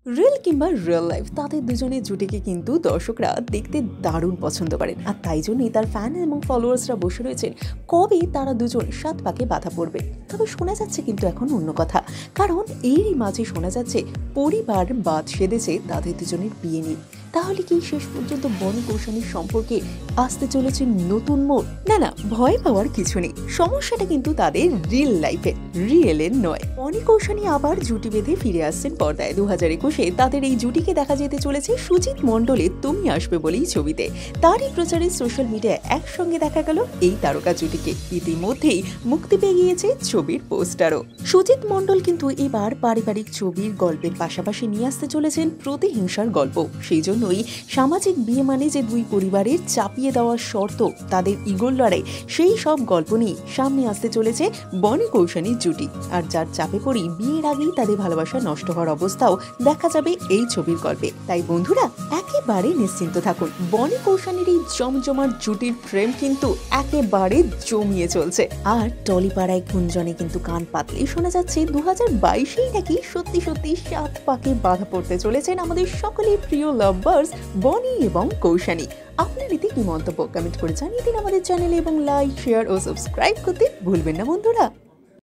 Real কিংবা real life তাদের দুজনের জুটিকে কিন্তু দর্শকরা দেখতে দারুণ পছন্দ করেন, আর তাই জন্যই তার ফ্যান এবং ফলোয়ার্সরা বসে রয়েছেন কবে তারা দুজন সাত পাকে বাধা পড়বে। তবে শোনা যাচ্ছে কিন্তু এখন অন্য কথা, কারণ এরই মাঝে শোনা যাচ্ছে পরিবার বাদ সেধেছে তাদের দুজনের বিয়ে নিয়ে। তাহলে কি শেষ পর্যন্ত বনি কৌশানীর সম্পর্কে আসতে চলেছে নতুন মোড়? না না, ভয় পাওয়ার কিছু নেই, সমস্যাটা কিন্তু তাদের রিয়েল লাইফে, রিয়েলের নয়। বনি কৌশানী আবার জুটি বেঁধে ফিরে আসছেন পর্দায়। 2021-এ তাদের এই জুটিকে দেখা যেতে চলেছে সুজিত মণ্ডলের তুমি আসবে বলেই ছবিতে। তারই প্রচারে সোশ্যাল মিডিয়ায় একসঙ্গে দেখা গেল এই তারকা জুটিকে। ইতিমধ্যেই মুক্তি পেয়ে গিয়েছে ছবির পোস্টারও। সুজিত মণ্ডল কিন্তু এবার পারিবারিক ছবির গল্পের পাশাপাশি নিয়ে আসতে চলেছেন প্রতিহিংসার গল্প। সেই জন্যই সামাজিক বিয়ে মানে যে দুই পরিবারের চাপিয়ে দেওয়ার শর্ত, তাদের ইগোর লড়াই, সেই সব গল্প নিয়ে সামনে আসতে চলেছে বনি কৌশানীর জুটি। আর যার চাপে পড়ি বিয়ের আগেই তাদের ভালোবাসা নষ্ট হওয়ার অবস্থাও দেখা যাবে এই ছবির গল্পে। তাই বন্ধুরা একেবারে নিশ্চিন্ত থাকুন, বনি কৌশানীর এই জমজমার জুটির প্রেম কিন্তু একেবারে জমিয়ে চলছে। আর টলিপাড়ায় গুঞ্জনে কিন্তু কান পাতলেই শোনা যাচ্ছে 2022-এই নাকি সত্যি সত্যি সাত পাকে বাধা পড়তে চলেছেন আমাদের সকলের প্রিয় লাভার্স বনি এবং কৌশানী। আপনার এতে কি মন্তব্য কমেন্ট করে জানিয়ে দিন আমাদের চ্যানেলে, এবং লাইক, শেয়ার ও সাবস্ক্রাইব করতে ভুলবেন না বন্ধুরা।